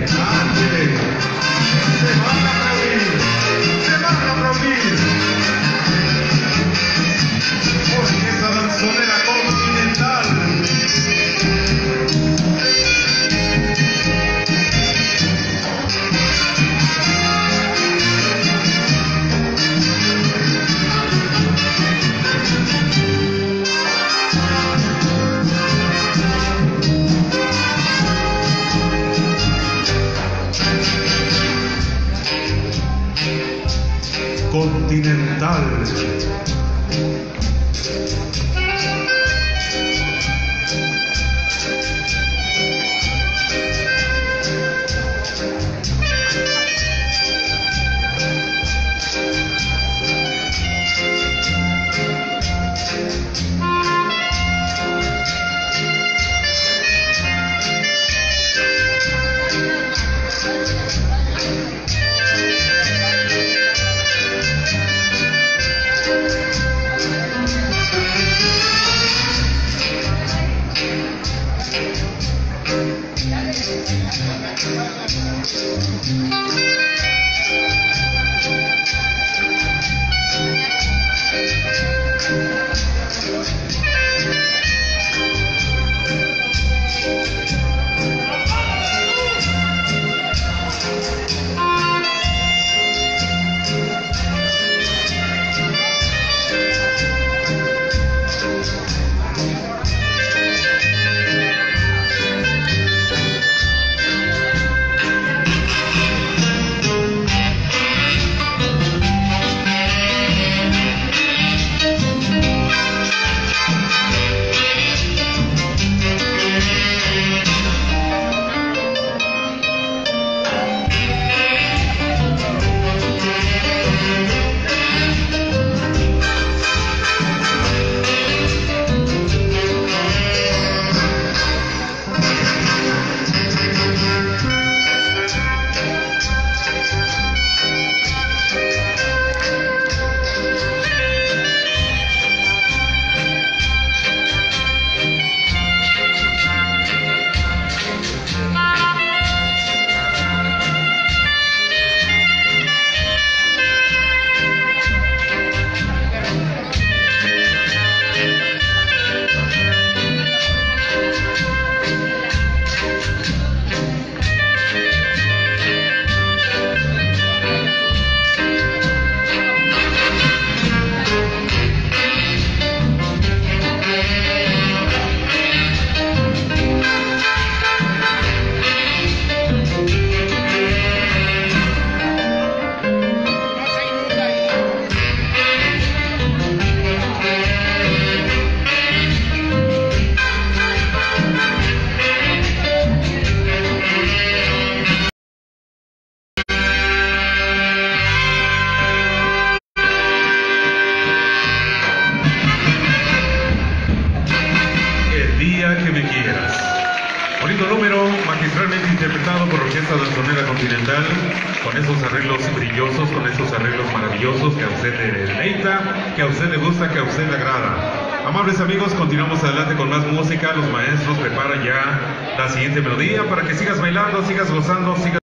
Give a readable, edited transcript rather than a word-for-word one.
Ángel, se van a aplaudir, se van a aplaudir. Orquesta Danzonera Continental. Continental. Que me quieras. Bonito número, magistralmente interpretado por Orquesta Danzonera Continental, con esos arreglos brillosos, con esos arreglos maravillosos que a usted le deleita, que a usted le gusta, que a usted le agrada. Amables amigos, continuamos adelante con más música. Los maestros preparan ya la siguiente melodía para que sigas bailando, sigas gozando, sigas